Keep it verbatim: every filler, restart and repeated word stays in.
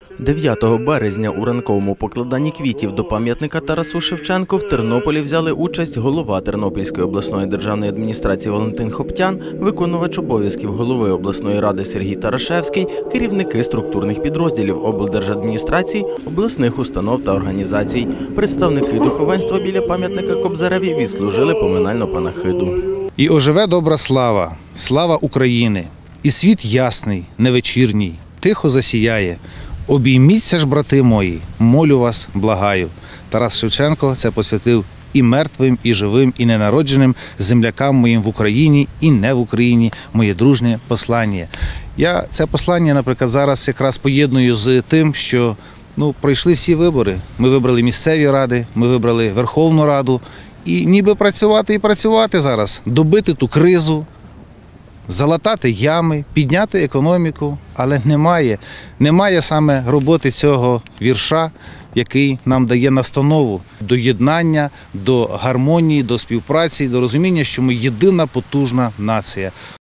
дев'ятого березня у ранковому покладанні квітів до пам'ятника Тарасу Шевченку в Тернополі взяли участь голова Тернопільської обласної державної адміністрації Валентин Хоптян, виконувач обов'язків голови обласної ради Сергій Тарашевський, керівники структурних підрозділів облдержадміністрацій, обласних установ та організацій. Представники духовенства біля пам'ятника Кобзареві відслужили поминальну панахиду. І оживе добра слава, слава України, і світ ясний, невечірній, тихо засіяє. Обійміться ж, брати мої, молю вас, благаю. Тарас Шевченко це посвятив і мертвим, і живим, і ненародженим землякам моїм в Україні і не в Україні, моє дружнє послання. Я це послання, наприклад, зараз якраз поєдную з тим, що ну, пройшли всі вибори. Ми вибрали місцеві ради, ми вибрали Верховну Раду. І ніби працювати і працювати зараз, добити ту кризу, залатати ями, підняти економіку, але немає, немає саме роботи цього вірша, який нам дає настанову до єднання, до гармонії, до співпраці, до розуміння, що ми єдина потужна нація.